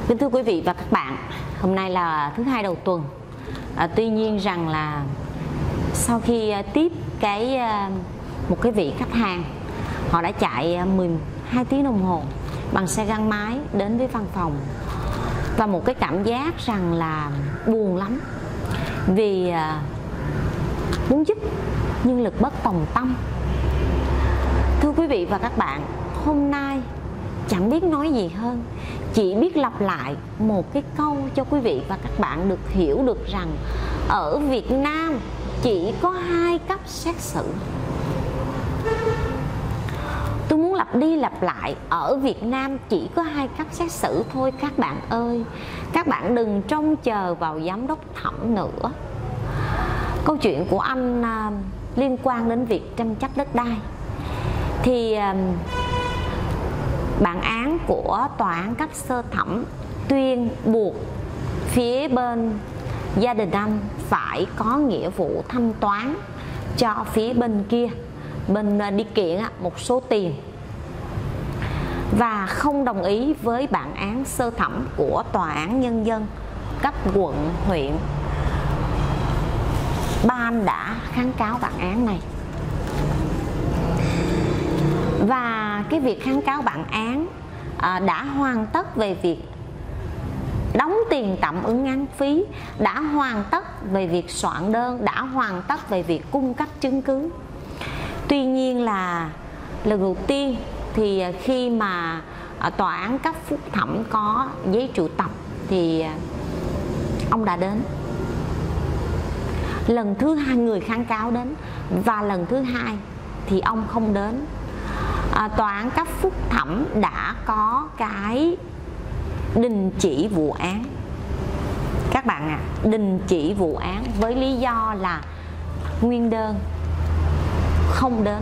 Kính thưa quý vị và các bạn, hôm nay là thứ hai đầu tuần. Tuy nhiên rằng là sau khi tiếp một cái vị khách hàng, họ đã chạy 12 tiếng đồng hồ bằng xe gắn máy đến với văn phòng, và một cái cảm giác rằng là buồn lắm, vì muốn giúp nhưng lực bất tòng tâm. Thưa quý vị và các bạn, hôm nay chẳng biết nói gì hơn, chỉ biết lặp lại một cái câu cho quý vị và các bạn được hiểu được rằng ở Việt Nam chỉ có 2 cấp xét xử. Tôi muốn lặp đi lặp lại, ở Việt Nam chỉ có 2 cấp xét xử thôi các bạn ơi. Các bạn đừng trông chờ vào giám đốc thẩm nữa. Câu chuyện của anh liên quan đến việc tranh chấp đất đai. Thì bản án của tòa án cấp sơ thẩm tuyên buộc phía bên gia đình anh phải có nghĩa vụ thanh toán cho phía bên kia, bên đi kiện một số tiền, và không đồng ý với bản án sơ thẩm của tòa án nhân dân cấp quận, huyện. Ba anh đã kháng cáo bản án này, và cái việc kháng cáo bản án đã hoàn tất về việc đóng tiền tạm ứng án phí, đã hoàn tất về việc soạn đơn, đã hoàn tất về việc cung cấp chứng cứ. Tuy nhiên là lần đầu tiên thì khi mà tòa án cấp phúc thẩm có giấy triệu tập thì ông đã đến. Lần thứ hai người kháng cáo đến, và lần thứ hai thì ông không đến. Tòa án cấp phúc thẩm đã có cái đình chỉ vụ án. Các bạn đình chỉ vụ án với lý do là nguyên đơn không đến.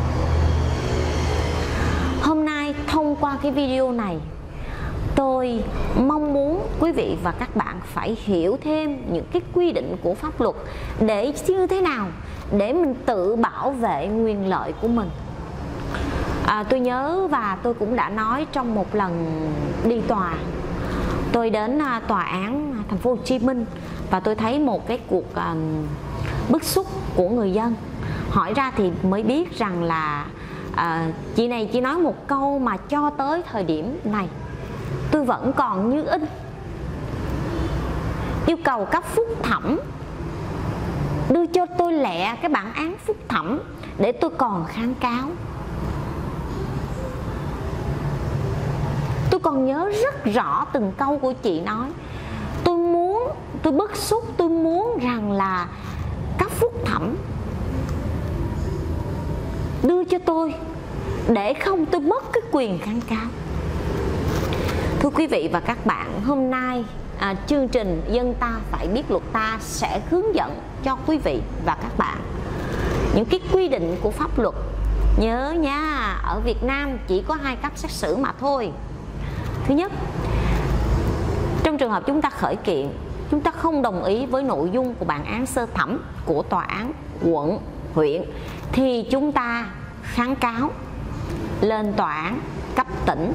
Hôm nay thông qua cái video này, tôi mong muốn quý vị và các bạn phải hiểu thêm những cái quy định của pháp luật để như thế nào để mình tự bảo vệ quyền lợi của mình. Tôi nhớ và tôi cũng đã nói trong một lần đi tòa, tôi đến tòa án thành phố Hồ Chí Minh và tôi thấy một cái cuộc bức xúc của người dân. Hỏi ra thì mới biết rằng là chị này chỉ nói một câu mà cho tới thời điểm này tôi vẫn còn như in. Yêu cầu cấp phúc thẩm đưa cho tôi lẹ cái bản án phúc thẩm để tôi còn kháng cáo. Tôi còn nhớ rất rõ từng câu của chị nói. Tôi bức xúc, tôi muốn rằng là cấp phúc thẩm đưa cho tôi, để không tôi mất cái quyền kháng cáo. Thưa quý vị và các bạn, hôm nay chương trình Dân Ta Phải Biết Luật Ta sẽ hướng dẫn cho quý vị và các bạn những cái quy định của pháp luật. Nhớ nha, ở Việt Nam chỉ có 2 cấp xét xử mà thôi. Thứ nhất, trong trường hợp chúng ta khởi kiện, chúng ta không đồng ý với nội dung của bản án sơ thẩm của tòa án quận, huyện, thì chúng ta kháng cáo lên tòa án cấp tỉnh.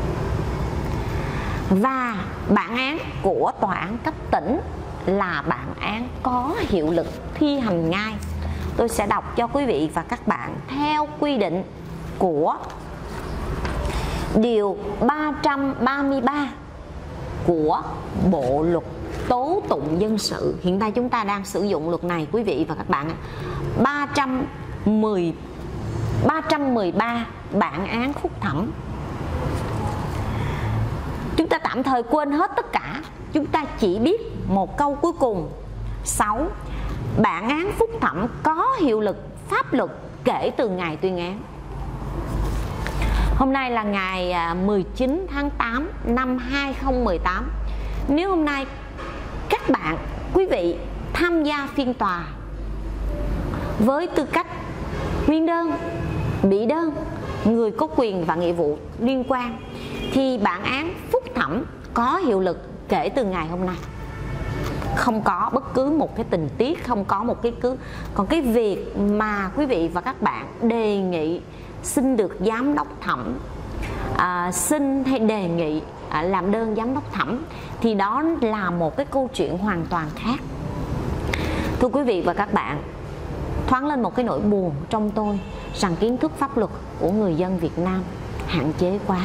Và bản án của tòa án cấp tỉnh là bản án có hiệu lực thi hành ngay. Tôi sẽ đọc cho quý vị và các bạn theo quy định của Điều 333 của Bộ Luật Tố Tụng Dân sự. Hiện tại chúng ta đang sử dụng luật này quý vị và các bạn. 313 bản án phúc thẩm. Chúng ta tạm thời quên hết tất cả, chúng ta chỉ biết một câu cuối cùng. 6. Bản án phúc thẩm có hiệu lực pháp luật kể từ ngày tuyên án. Hôm nay là ngày 19 tháng 8 năm 2018. Nếu hôm nay các bạn, quý vị tham gia phiên tòa với tư cách nguyên đơn, bị đơn, người có quyền và nghĩa vụ liên quan, thì bản án phúc thẩm có hiệu lực kể từ ngày hôm nay. Không có bất cứ một cái tình tiết, không có một cái cứ. Còn cái việc mà quý vị và các bạn đề nghị xin được giám đốc thẩm xin hay đề nghị làm đơn giám đốc thẩm, thì đó là một cái câu chuyện hoàn toàn khác. Thưa quý vị và các bạn, thoáng lên một cái nỗi buồn trong tôi rằng kiến thức pháp luật của người dân Việt Nam hạn chế quá.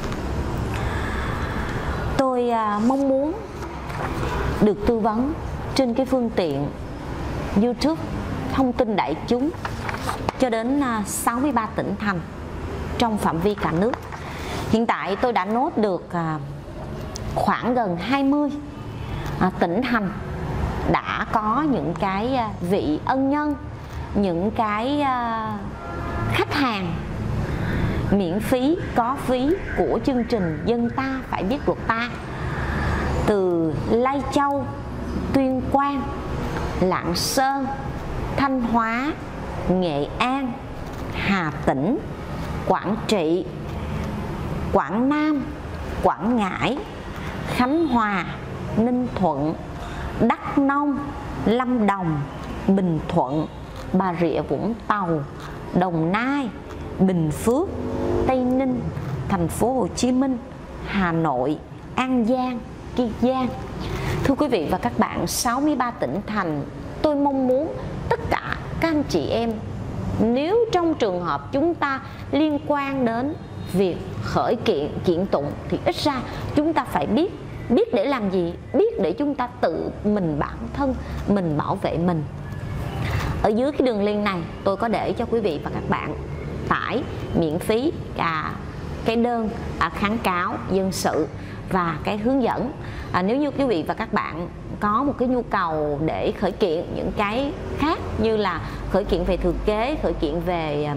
Tôi mong muốn được tư vấn trên cái phương tiện YouTube, thông tin đại chúng cho đến 63 tỉnh thành trong phạm vi cả nước. Hiện tại tôi đã nốt được khoảng gần 20 tỉnh thành đã có những cái vị ân nhân, những cái khách hàng miễn phí, có phí của chương trình Dân Ta Phải Biết Luật Ta, từ Lai Châu, Tuyên Quang, Lạng Sơn, Thanh Hóa, Nghệ An, Hà Tĩnh, Quảng Trị, Quảng Nam, Quảng Ngãi, Khánh Hòa, Ninh Thuận, Đắk Nông, Lâm Đồng, Bình Thuận, Bà Rịa Vũng Tàu, Đồng Nai, Bình Phước, Tây Ninh, Thành phố Hồ Chí Minh, Hà Nội, An Giang, Kiên Giang. Thưa quý vị và các bạn, 63 tỉnh thành, tôi mong muốn tất cả các anh chị em, nếu trong trường hợp chúng ta liên quan đến việc khởi kiện, kiện tụng, thì ít ra chúng ta phải biết để làm gì, biết để chúng ta tự mình, bản thân mình bảo vệ mình. Ở dưới cái đường link này tôi có để cho quý vị và các bạn tải miễn phí cái đơn kháng cáo dân sự và cái hướng dẫn. Nếu như quý vị và các bạn có một cái nhu cầu để khởi kiện những cái khác, như là khởi kiện về thừa kế, khởi kiện về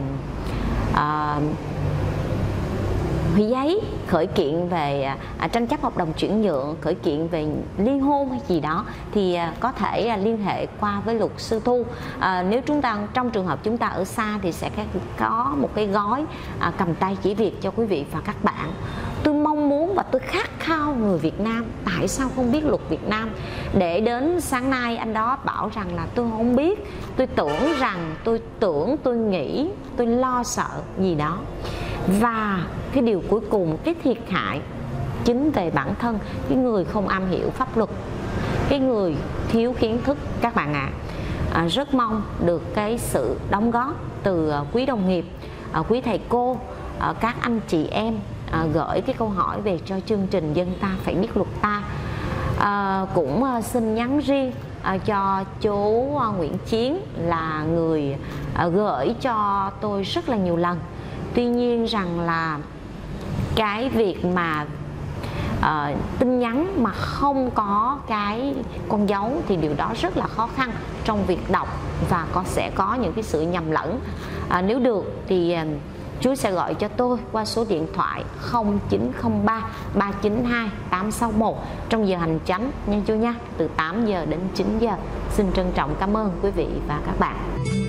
hủy giấy, khởi kiện về tranh chấp hợp đồng chuyển nhượng, khởi kiện về ly hôn hay gì đó, thì có thể liên hệ qua với luật sư Thu. Nếu chúng ta trong trường hợp chúng ta ở xa thì sẽ có một cái gói cầm tay chỉ việc cho quý vị và các bạn. Tôi mong muốn và tôi khát khao người Việt Nam tại sao không biết luật Việt Nam, để đến sáng nay anh đó bảo rằng là tôi không biết, tôi tưởng rằng, tôi nghĩ, tôi lo sợ gì đó. Và cái điều cuối cùng, cái thiệt hại chính về bản thân cái người không am hiểu pháp luật, cái người thiếu kiến thức các bạn ạ. Rất mong được cái sự đóng góp từ quý đồng nghiệp, quý thầy cô, các anh chị em gửi cái câu hỏi về cho chương trình Dân Ta Phải Biết Luật Ta. Cũng xin nhắn riêng cho chú Nguyễn Chiến là người gửi cho tôi rất là nhiều lần. Tuy nhiên rằng là cái việc mà tin nhắn mà không có cái con dấu thì điều đó rất là khó khăn trong việc đọc, và sẽ có những cái sự nhầm lẫn. Nếu được thì chú sẽ gọi cho tôi qua số điện thoại 0903 392 861 trong giờ hành chánh nha chú nha, từ 8 giờ đến 9 giờ. Xin trân trọng cảm ơn quý vị và các bạn.